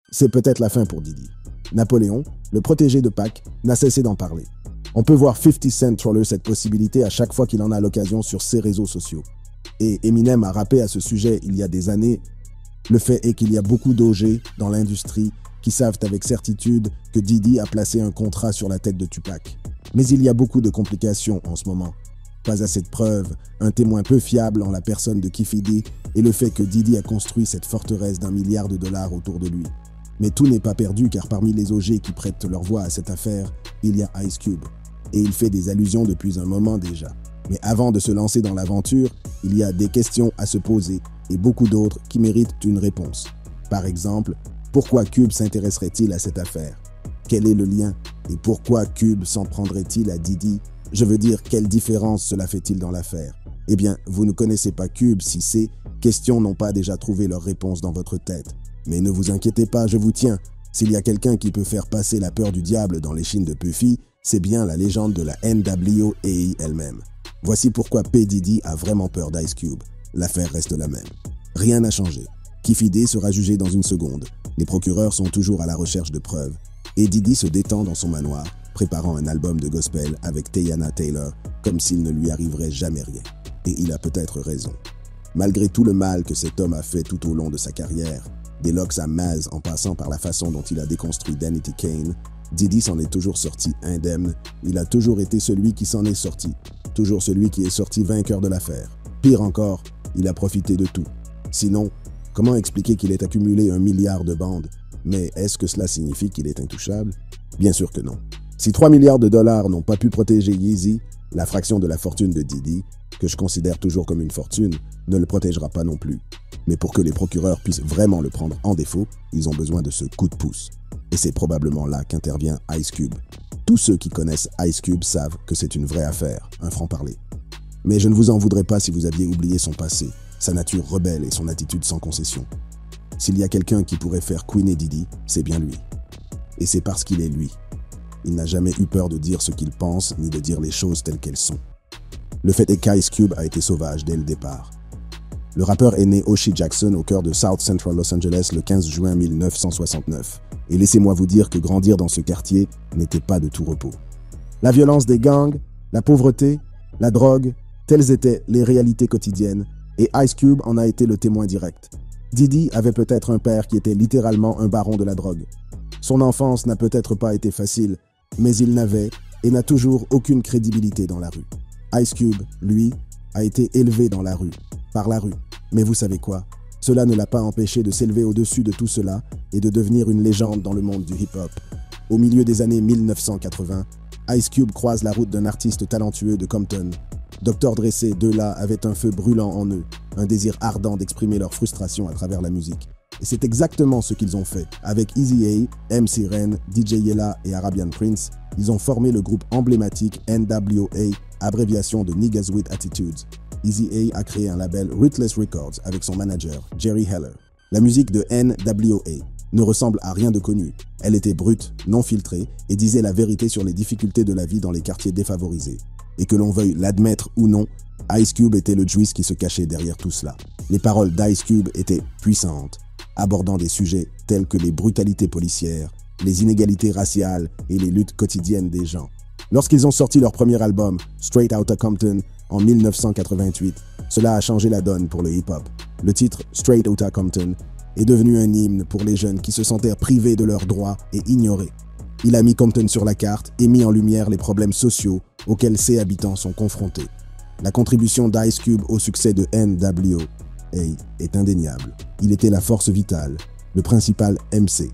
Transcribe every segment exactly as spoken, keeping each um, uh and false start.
C'est peut-être la fin pour Diddy. Napoléon, le protégé de Pac, n'a cessé d'en parler. On peut voir fifty Cent troller cette possibilité à chaque fois qu'il en a l'occasion sur ses réseaux sociaux. Et Eminem a rappé à ce sujet il y a des années. Le fait est qu'il y a beaucoup d'O G dans l'industrie qui savent avec certitude que Diddy a placé un contrat sur la tête de Tupac. Mais il y a beaucoup de complications en ce moment. Pas assez de preuves, un témoin peu fiable en la personne de Keffe D et le fait que Diddy a construit cette forteresse d'un milliard de dollars autour de lui. Mais tout n'est pas perdu car parmi les O G qui prêtent leur voix à cette affaire, il y a Ice Cube. Et il fait des allusions depuis un moment déjà. Mais avant de se lancer dans l'aventure, il y a des questions à se poser et beaucoup d'autres qui méritent une réponse. Par exemple, pourquoi Cube s'intéresserait-il à cette affaire? Quel est le lien? Et pourquoi Cube s'en prendrait-il à Diddy? Je veux dire, quelle différence cela fait-il dans l'affaire? Eh bien, vous ne connaissez pas Cube si ces questions n'ont pas déjà trouvé leur réponse dans votre tête. Mais ne vous inquiétez pas, je vous tiens. S'il y a quelqu'un qui peut faire passer la peur du diable dans l'échine de Puffy, c'est bien la légende de la N W A elle-même. Voici pourquoi P. Diddy a vraiment peur d'Ice Cube. L'affaire reste la même. Rien n'a changé. Keffe D sera jugé dans une seconde. Les procureurs sont toujours à la recherche de preuves. Et Diddy se détend dans son manoir, préparant un album de gospel avec Teyana Taylor, comme s'il ne lui arriverait jamais rien. Et il a peut-être raison. Malgré tout le mal que cet homme a fait tout au long de sa carrière, des Locks à Maz en passant par la façon dont il a déconstruit Danity Kane, Diddy s'en est toujours sorti indemne. Il a toujours été celui qui s'en est sorti. Toujours celui qui est sorti vainqueur de l'affaire. Pire encore, il a profité de tout. Sinon, comment expliquer qu'il ait accumulé un milliard de bandes? Mais est-ce que cela signifie qu'il est intouchable? Bien sûr que non. Si trois milliards de dollars n'ont pas pu protéger Yeezy, la fraction de la fortune de Diddy, que je considère toujours comme une fortune, ne le protégera pas non plus. Mais pour que les procureurs puissent vraiment le prendre en défaut, ils ont besoin de ce coup de pouce. Et c'est probablement là qu'intervient Ice Cube. Tous ceux qui connaissent Ice Cube savent que c'est une vraie affaire, un franc-parler. Mais je ne vous en voudrais pas si vous aviez oublié son passé, sa nature rebelle et son attitude sans concession. S'il y a quelqu'un qui pourrait faire queener Diddy, c'est bien lui. Et c'est parce qu'il est lui. Il n'a jamais eu peur de dire ce qu'il pense, ni de dire les choses telles qu'elles sont. Le fait est qu'Ice Cube a été sauvage dès le départ. Le rappeur est né Oshie Jackson au cœur de South Central Los Angeles le quinze juin mille neuf cent soixante-neuf. Et laissez-moi vous dire que grandir dans ce quartier n'était pas de tout repos. La violence des gangs, la pauvreté, la drogue, telles étaient les réalités quotidiennes, et Ice Cube en a été le témoin direct. Diddy avait peut-être un père qui était littéralement un baron de la drogue. Son enfance n'a peut-être pas été facile, mais il n'avait et n'a toujours aucune crédibilité dans la rue. Ice Cube, lui, a été élevé dans la rue, par la rue. Mais vous savez quoi? Cela ne l'a pas empêché de s'élever au-dessus de tout cela et de devenir une légende dans le monde du hip-hop. Au milieu des années mille neuf cent quatre-vingts, Ice Cube croise la route d'un artiste talentueux de Compton. docteur Dre, deux-là avaient un feu brûlant en eux, un désir ardent d'exprimer leur frustration à travers la musique. Et c'est exactement ce qu'ils ont fait. Avec Eazy-A, M C Ren, D J Yella et Arabian Prince, ils ont formé le groupe emblématique N W A, abréviation de Niggas with Attitudes. Eazy-A a créé un label Ruthless Records avec son manager, Jerry Heller. La musique de N W A ne ressemble à rien de connu. Elle était brute, non filtrée et disait la vérité sur les difficultés de la vie dans les quartiers défavorisés. Et que l'on veuille l'admettre ou non, Ice Cube était le juice qui se cachait derrière tout cela. Les paroles d'Ice Cube étaient puissantes, abordant des sujets tels que les brutalités policières, les inégalités raciales et les luttes quotidiennes des gens. Lorsqu'ils ont sorti leur premier album, Straight Outta Compton, en mille neuf cent quatre-vingt-huit, cela a changé la donne pour le hip-hop. Le titre Straight Outta Compton est devenu un hymne pour les jeunes qui se sentaient privés de leurs droits et ignorés. Il a mis Compton sur la carte et mis en lumière les problèmes sociaux auxquels ses habitants sont confrontés. La contribution d'Ice Cube au succès de N W A est indéniable. Il était la force vitale, le principal M C.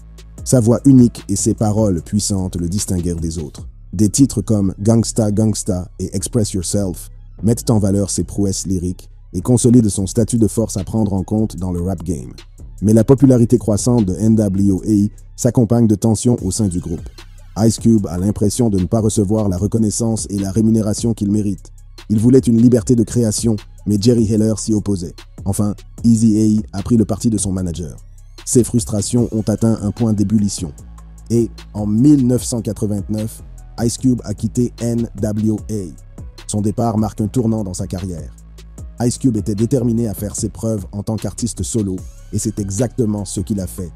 Sa voix unique et ses paroles puissantes le distinguèrent des autres. Des titres comme Gangsta Gangsta et Express Yourself mettent en valeur ses prouesses lyriques et consolident son statut de force à prendre en compte dans le rap game. Mais la popularité croissante de N W A s'accompagne de tensions au sein du groupe. Ice Cube a l'impression de ne pas recevoir la reconnaissance et la rémunération qu'il mérite. Il voulait une liberté de création, mais Jerry Heller s'y opposait. Enfin, Eazy-A a pris le parti de son manager. Ses frustrations ont atteint un point d'ébullition. Et en mille neuf cent quatre-vingt-neuf, Ice Cube a quitté N W A. Son départ marque un tournant dans sa carrière. Ice Cube était déterminé à faire ses preuves en tant qu'artiste solo, et c'est exactement ce qu'il a fait.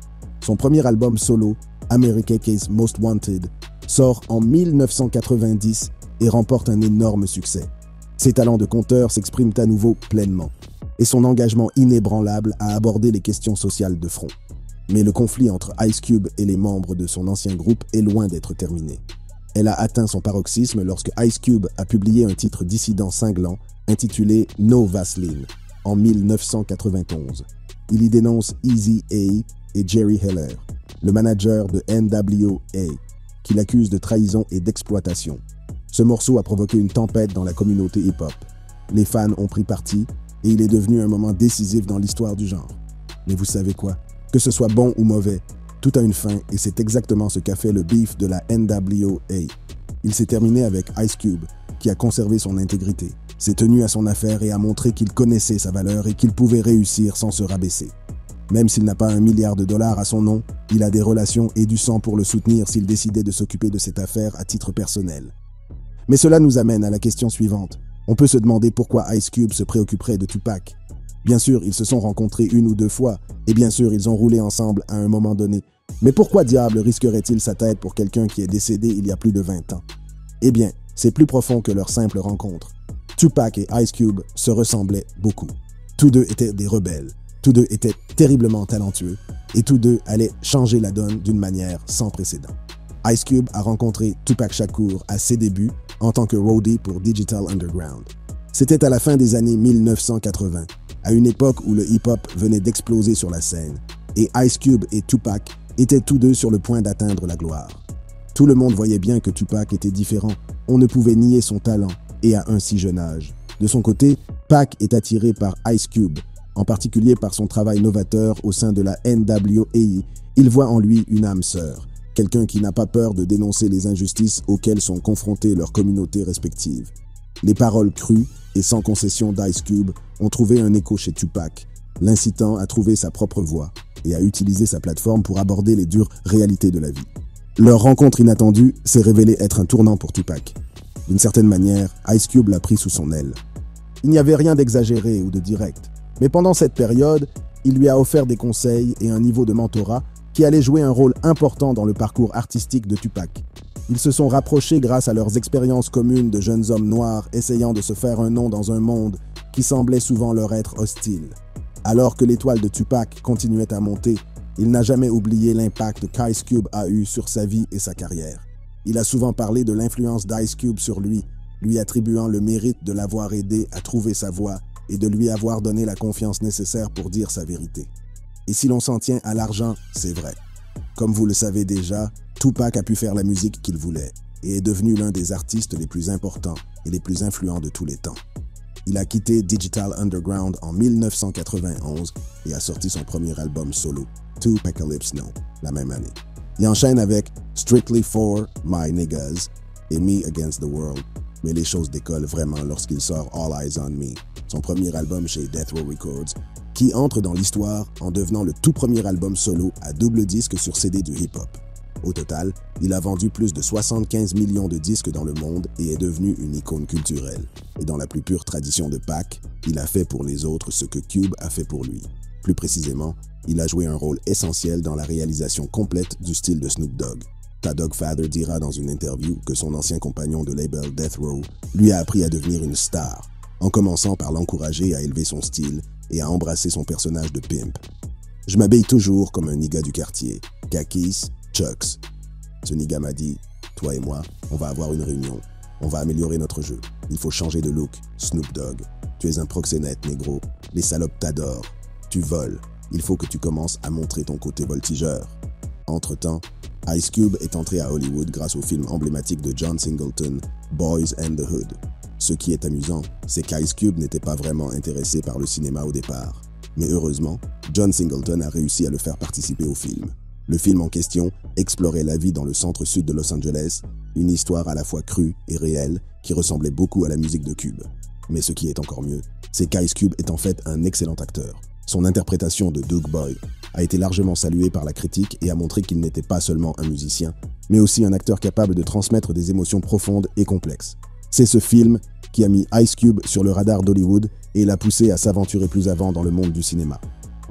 Son premier album solo, America's Most Wanted, sort en mille neuf cent quatre-vingt-dix et remporte un énorme succès. Ses talents de conteur s'expriment à nouveau pleinement et son engagement inébranlable à aborder les questions sociales de front. Mais le conflit entre Ice Cube et les membres de son ancien groupe est loin d'être terminé. Elle a atteint son paroxysme lorsque Ice Cube a publié un titre dissident cinglant intitulé No Vaseline en mille neuf cent quatre-vingt-onze. Il y dénonce Eazy-A et Jerry Heller, le manager de N W A, qui l'accuse de trahison et d'exploitation. Ce morceau a provoqué une tempête dans la communauté hip-hop. Les fans ont pris parti et il est devenu un moment décisif dans l'histoire du genre. Mais vous savez quoi? Que ce soit bon ou mauvais, tout a une fin et c'est exactement ce qu'a fait le beef de la N W A. Il s'est terminé avec Ice Cube, qui a conservé son intégrité, s'est tenu à son affaire et a montré qu'il connaissait sa valeur et qu'il pouvait réussir sans se rabaisser. Même s'il n'a pas un milliard de dollars à son nom, il a des relations et du sang pour le soutenir s'il décidait de s'occuper de cette affaire à titre personnel. Mais cela nous amène à la question suivante. On peut se demander pourquoi Ice Cube se préoccuperait de Tupac. Bien sûr, ils se sont rencontrés une ou deux fois, et bien sûr, ils ont roulé ensemble à un moment donné. Mais pourquoi diable risquerait-il sa tête pour quelqu'un qui est décédé il y a plus de vingt ans? Eh bien, c'est plus profond que leur simple rencontre. Tupac et Ice Cube se ressemblaient beaucoup. Tous deux étaient des rebelles, tous deux étaient terriblement talentueux, et tous deux allaient changer la donne d'une manière sans précédent. Ice Cube a rencontré Tupac Shakur à ses débuts en tant que roadie pour Digital Underground. C'était à la fin des années mille neuf cent quatre-vingts, à une époque où le hip-hop venait d'exploser sur la scène, et Ice Cube et Tupac étaient tous deux sur le point d'atteindre la gloire. Tout le monde voyait bien que Tupac était différent, on ne pouvait nier son talent, et à un si jeune âge. De son côté, Pac est attiré par Ice Cube, en particulier par son travail novateur au sein de la N W A. Il voit en lui une âme sœur, quelqu'un qui n'a pas peur de dénoncer les injustices auxquelles sont confrontées leurs communautés respectives. Les paroles crues et sans concession d'Ice Cube ont trouvé un écho chez Tupac, l'incitant à trouver sa propre voie et à utiliser sa plateforme pour aborder les dures réalités de la vie. Leur rencontre inattendue s'est révélée être un tournant pour Tupac. D'une certaine manière, Ice Cube l'a pris sous son aile. Il n'y avait rien d'exagéré ou de direct, mais pendant cette période, il lui a offert des conseils et un niveau de mentorat qui allait jouer un rôle important dans le parcours artistique de Tupac. Ils se sont rapprochés grâce à leurs expériences communes de jeunes hommes noirs essayant de se faire un nom dans un monde qui semblait souvent leur être hostile. Alors que l'étoile de Tupac continuait à monter, il n'a jamais oublié l'impact qu'Ice Cube a eu sur sa vie et sa carrière. Il a souvent parlé de l'influence d'Ice Cube sur lui, lui attribuant le mérite de l'avoir aidé à trouver sa voie et de lui avoir donné la confiance nécessaire pour dire sa vérité. Et si l'on s'en tient à l'argent, c'est vrai. Comme vous le savez déjà, Tupac a pu faire la musique qu'il voulait et est devenu l'un des artistes les plus importants et les plus influents de tous les temps. Il a quitté Digital Underground en mille neuf cent quatre-vingt-onze et a sorti son premier album solo, Tupacalypse Now, la même année. Il enchaîne avec Strictly for My Niggas et Me Against the World, mais les choses décollent vraiment lorsqu'il sort All Eyes on Me, son premier album chez Death Row Records, qui entre dans l'histoire en devenant le tout premier album solo à double disque sur C D du hip-hop. Au total, il a vendu plus de soixante-quinze millions de disques dans le monde et est devenu une icône culturelle. Et dans la plus pure tradition de Pac, il a fait pour les autres ce que Cube a fait pour lui. Plus précisément, il a joué un rôle essentiel dans la réalisation complète du style de Snoop Dogg. Ta Dog Father dira dans une interview que son ancien compagnon de label Death Row lui a appris à devenir une star, en commençant par l'encourager à élever son style et à embrasser son personnage de pimp. Je m'habille toujours comme un nigga du quartier, Kakis, Chucks. Ce nigga m'a dit, toi et moi, on va avoir une réunion. On va améliorer notre jeu. Il faut changer de look. Snoop Dogg. Tu es un proxénète, négro. Les salopes t'adorent. Tu voles. Il faut que tu commences à montrer ton côté voltigeur. Entre-temps, Ice Cube est entré à Hollywood grâce au film emblématique de John Singleton, Boys and the Hood. Ce qui est amusant, c'est qu'Ice Cube n'était pas vraiment intéressé par le cinéma au départ. Mais heureusement, John Singleton a réussi à le faire participer au film. Le film en question explorait la vie dans le centre-sud de Los Angeles, une histoire à la fois crue et réelle qui ressemblait beaucoup à la musique de Cube. Mais ce qui est encore mieux, c'est qu'Ice Cube est en fait un excellent acteur. Son interprétation de Doug Boy a été largement saluée par la critique et a montré qu'il n'était pas seulement un musicien, mais aussi un acteur capable de transmettre des émotions profondes et complexes. C'est ce film qui a mis Ice Cube sur le radar d'Hollywood et l'a poussé à s'aventurer plus avant dans le monde du cinéma.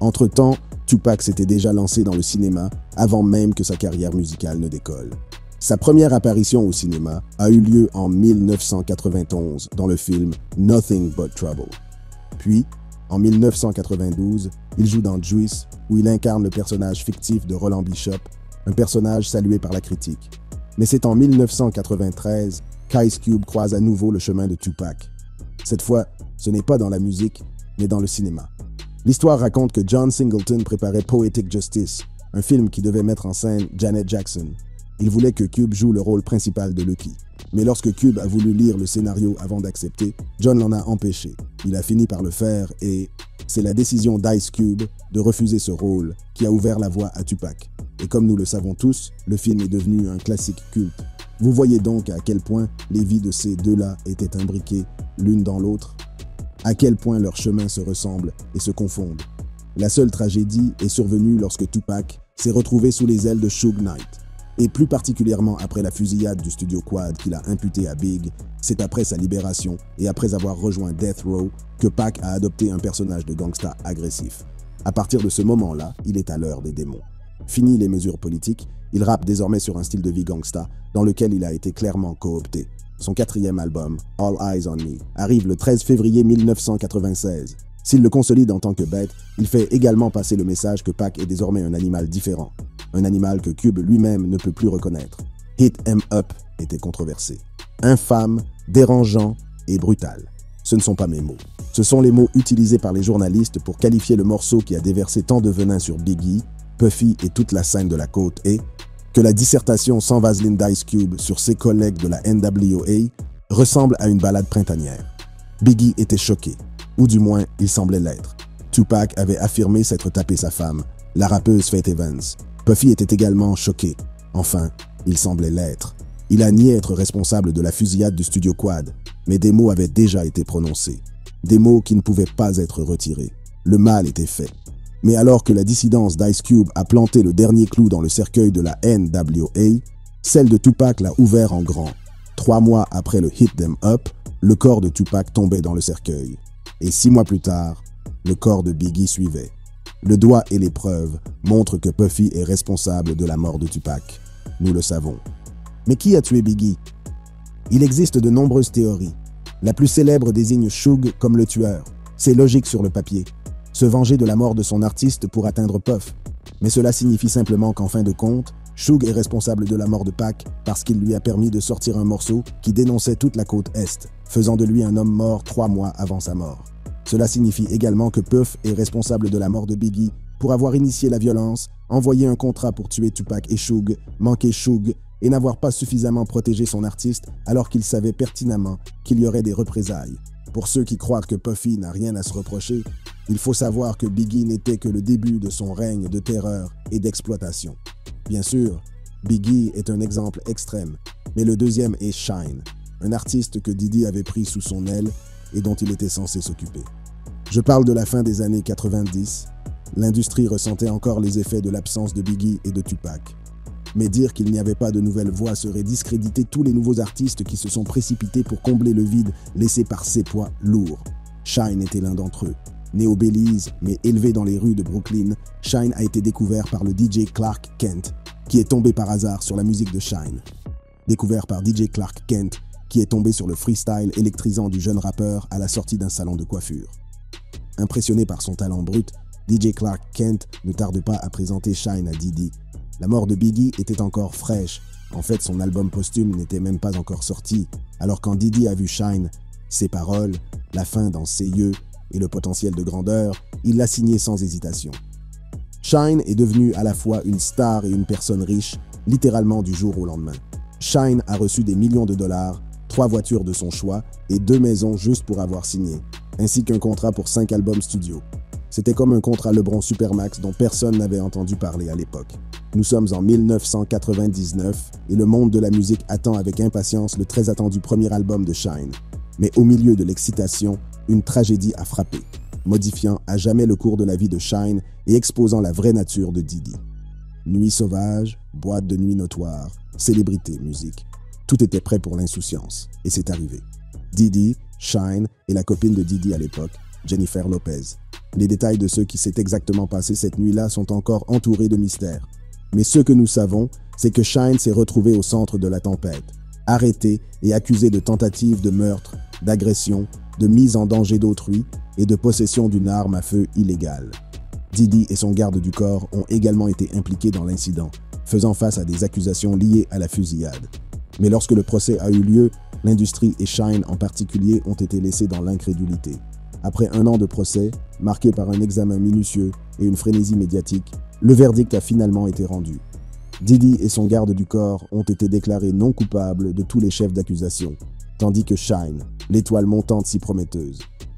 Entre-temps, Tupac s'était déjà lancé dans le cinéma avant même que sa carrière musicale ne décolle. Sa première apparition au cinéma a eu lieu en mille neuf cent quatre-vingt-onze dans le film Nothing But Trouble. Puis, en mille neuf cent quatre-vingt-douze, il joue dans Juice, où il incarne le personnage fictif de Roland Bishop, un personnage salué par la critique. Mais c'est en mille neuf cent quatre-vingt-treize qu'Ice Cube croise à nouveau le chemin de Tupac. Cette fois, ce n'est pas dans la musique, mais dans le cinéma. L'histoire raconte que John Singleton préparait Poetic Justice, un film qui devait mettre en scène Janet Jackson. Il voulait que Cube joue le rôle principal de Lucky. Mais lorsque Cube a voulu lire le scénario avant d'accepter, John l'en a empêché. Il a fini par le faire et c'est la décision d'Ice Cube de refuser ce rôle qui a ouvert la voie à Tupac. Et comme nous le savons tous, le film est devenu un classique culte. Vous voyez donc à quel point les vies de ces deux-là étaient imbriquées l'une dans l'autre, à quel point leurs chemins se ressemblent et se confondent. La seule tragédie est survenue lorsque Tupac s'est retrouvé sous les ailes de Suge Knight. Et plus particulièrement après la fusillade du studio Quad qu'il a imputée à Big, c'est après sa libération et après avoir rejoint Death Row que Pac a adopté un personnage de gangsta agressif. À partir de ce moment-là, il est à l'heure des démons. Fini les mesures politiques, il rappe désormais sur un style de vie gangsta dans lequel il a été clairement coopté. Son quatrième album, All Eyes on Me, arrive le treize février mille neuf cent quatre-vingt-seize. S'il le consolide en tant que bête, il fait également passer le message que Pac est désormais un animal différent. Un animal que Cube lui-même ne peut plus reconnaître. Hit 'em Up était controversé. Infâme, dérangeant et brutal. Ce ne sont pas mes mots. Ce sont les mots utilisés par les journalistes pour qualifier le morceau qui a déversé tant de venin sur Biggie, Puffy et toute la scène de la côte et que la dissertation sans vaseline d'Ice Cube sur ses collègues de la N W A ressemble à une balade printanière. Biggie était choqué, ou du moins il semblait l'être. Tupac avait affirmé s'être tapé sa femme, la rappeuse Faith Evans. Puffy était également choqué. Enfin, il semblait l'être. Il a nié être responsable de la fusillade du studio Quad, mais des mots avaient déjà été prononcés. Des mots qui ne pouvaient pas être retirés. Le mal était fait. Mais alors que la dissidence d'Ice Cube a planté le dernier clou dans le cercueil de la N W A, celle de Tupac l'a ouvert en grand. Trois mois après le Hit 'em Up, le corps de Tupac tombait dans le cercueil. Et six mois plus tard, le corps de Biggie suivait. Le doigt et les preuves montrent que Puffy est responsable de la mort de Tupac. Nous le savons. Mais qui a tué Biggie? Il existe de nombreuses théories. La plus célèbre désigne Suge comme le tueur. C'est logique sur le papier. Se venger de la mort de son artiste pour atteindre Puff. Mais cela signifie simplement qu'en fin de compte, Suge est responsable de la mort de Pac parce qu'il lui a permis de sortir un morceau qui dénonçait toute la côte Est, faisant de lui un homme mort trois mois avant sa mort. Cela signifie également que Puff est responsable de la mort de Biggie pour avoir initié la violence, envoyé un contrat pour tuer Tupac et Suge, manqué Suge et n'avoir pas suffisamment protégé son artiste alors qu'il savait pertinemment qu'il y aurait des représailles. Pour ceux qui croient que Puffy n'a rien à se reprocher, il faut savoir que Biggie n'était que le début de son règne de terreur et d'exploitation. Bien sûr, Biggie est un exemple extrême, mais le deuxième est Shyne, un artiste que Diddy avait pris sous son aile et dont il était censé s'occuper. Je parle de la fin des années quatre-vingt-dix. L'industrie ressentait encore les effets de l'absence de Biggie et de Tupac. Mais dire qu'il n'y avait pas de nouvelles voix serait discréditer tous les nouveaux artistes qui se sont précipités pour combler le vide laissé par ces poids lourds. Shyne était l'un d'entre eux. Né au Belize, mais élevé dans les rues de Brooklyn, Shyne a été découvert par le D J Clark Kent, qui est tombé par hasard sur la musique de Shyne. Découvert par D J Clark Kent, qui est tombé sur le freestyle électrisant du jeune rappeur à la sortie d'un salon de coiffure. Impressionné par son talent brut, D J Clark Kent ne tarde pas à présenter Shyne à Diddy. La mort de Biggie était encore fraîche. En fait, son album posthume n'était même pas encore sorti. Alors quand Diddy a vu Shyne, ses paroles, la faim dans ses yeux et le potentiel de grandeur, il l'a signé sans hésitation. Shyne est devenu à la fois une star et une personne riche, littéralement du jour au lendemain. Shyne a reçu des millions de dollars, trois voitures de son choix et deux maisons juste pour avoir signé, ainsi qu'un contrat pour cinq albums studio. C'était comme un contrat LeBron Supermax dont personne n'avait entendu parler à l'époque. Nous sommes en mille neuf cent quatre-vingt-dix-neuf et le monde de la musique attend avec impatience le très attendu premier album de Shyne. Mais au milieu de l'excitation, une tragédie a frappé, modifiant à jamais le cours de la vie de Shyne et exposant la vraie nature de Diddy. Nuit sauvage, boîte de nuit notoire, célébrité, musique. Tout était prêt pour l'insouciance, et c'est arrivé. Diddy, Shyne et la copine de Diddy à l'époque, Jennifer Lopez. Les détails de ce qui s'est exactement passé cette nuit-là sont encore entourés de mystères. Mais ce que nous savons, c'est que Shyne s'est retrouvé au centre de la tempête, arrêté et accusé de tentative de meurtre, d'agression, de mise en danger d'autrui et de possession d'une arme à feu illégale. Diddy et son garde du corps ont également été impliqués dans l'incident, faisant face à des accusations liées à la fusillade. Mais lorsque le procès a eu lieu, l'industrie et Shyne en particulier ont été laissés dans l'incrédulité. Après un an de procès, marqué par un examen minutieux et une frénésie médiatique, le verdict a finalement été rendu. Diddy et son garde du corps ont été déclarés non coupables de tous les chefs d'accusation, tandis que Shyne, l'étoile montante si prometteuse,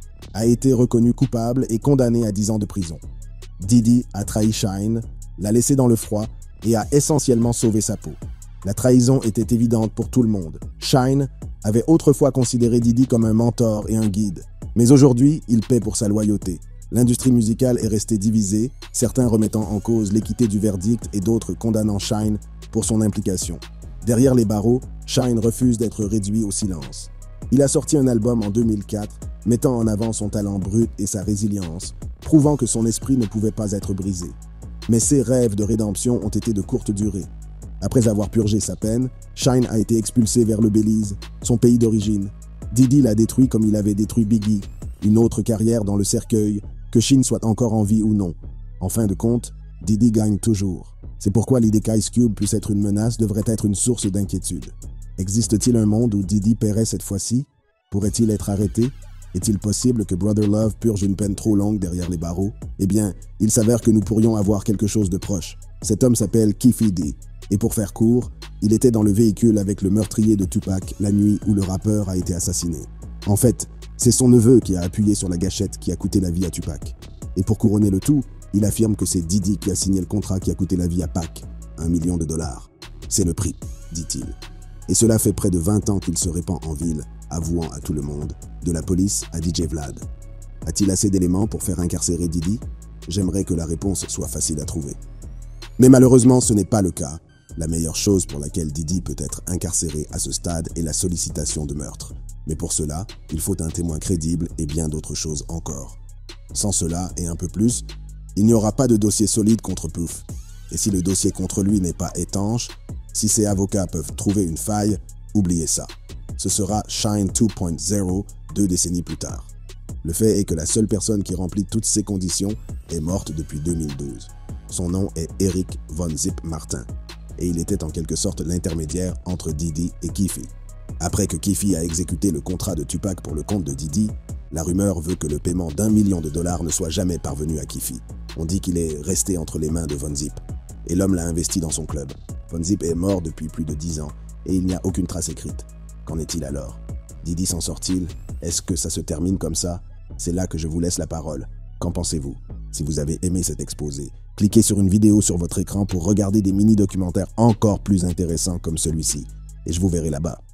a été reconnu coupable et condamné à dix ans de prison. Diddy a trahi Shyne, l'a laissé dans le froid et a essentiellement sauvé sa peau. La trahison était évidente pour tout le monde. Shyne avait autrefois considéré Diddy comme un mentor et un guide, mais aujourd'hui, il paie pour sa loyauté. L'industrie musicale est restée divisée, certains remettant en cause l'équité du verdict et d'autres condamnant Shyne pour son implication. Derrière les barreaux, Shyne refuse d'être réduit au silence. Il a sorti un album en deux mille quatre, mettant en avant son talent brut et sa résilience, prouvant que son esprit ne pouvait pas être brisé. Mais ses rêves de rédemption ont été de courte durée. Après avoir purgé sa peine, Shyne a été expulsé vers le Belize, son pays d'origine. Diddy l'a détruit comme il avait détruit Biggie, une autre carrière dans le cercueil, que Shyne soit encore en vie ou non. En fin de compte, Diddy gagne toujours. C'est pourquoi l'idée qu'Ice Cube puisse être une menace devrait être une source d'inquiétude. Existe-t-il un monde où Diddy paierait cette fois-ci? Pourrait-il être arrêté? Est-il possible que Brother Love purge une peine trop longue derrière les barreaux? Eh bien, il s'avère que nous pourrions avoir quelque chose de proche. Cet homme s'appelle Keffe D. Et pour faire court, il était dans le véhicule avec le meurtrier de Tupac la nuit où le rappeur a été assassiné. En fait, c'est son neveu qui a appuyé sur la gâchette qui a coûté la vie à Tupac. Et pour couronner le tout, il affirme que c'est Diddy qui a signé le contrat qui a coûté la vie à Pac, un million de dollars. C'est le prix, dit-il. Et cela fait près de vingt ans qu'il se répand en ville, avouant à tout le monde, de la police à D J Vlad. A-t-il assez d'éléments pour faire incarcérer Diddy? J'aimerais que la réponse soit facile à trouver. Mais malheureusement, ce n'est pas le cas. La meilleure chose pour laquelle Diddy peut être incarcéré à ce stade est la sollicitation de meurtre. Mais pour cela, il faut un témoin crédible et bien d'autres choses encore. Sans cela, et un peu plus, il n'y aura pas de dossier solide contre Puff. Et si le dossier contre lui n'est pas étanche, si ses avocats peuvent trouver une faille, oubliez ça. Ce sera Shyne deux point zéro deux décennies plus tard. Le fait est que la seule personne qui remplit toutes ces conditions est morte depuis deux mille douze. Son nom est Eric Von Zip Martin, et il était en quelque sorte l'intermédiaire entre Diddy et Keffe. Après que Keffe a exécuté le contrat de Tupac pour le compte de Diddy, la rumeur veut que le paiement d'un million de dollars ne soit jamais parvenu à Keffe. On dit qu'il est resté entre les mains de Von Zip, et l'homme l'a investi dans son club. Von Zip est mort depuis plus de dix ans, et il n'y a aucune trace écrite. Qu'en est-il alors? Diddy s'en sort-il? Est-ce que ça se termine comme ça? C'est là que je vous laisse la parole. Qu'en pensez-vous? Si vous avez aimé cet exposé, cliquez sur une vidéo sur votre écran pour regarder des mini-documentaires encore plus intéressants comme celui-ci. Et je vous verrai là-bas.